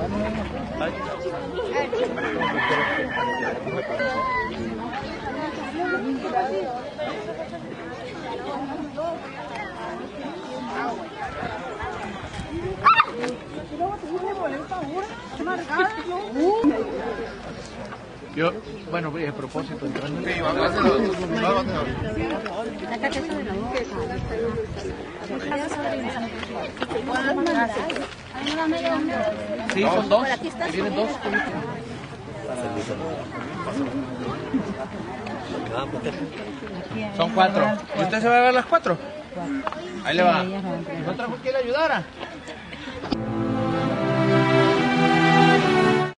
Yo, bueno, a propósito, entrando. Sí, sí, son dos. Vienen dos. Son 4. ¿Y usted se va a ver las 4? Ahí le va. ¿No trajo que le ayudara?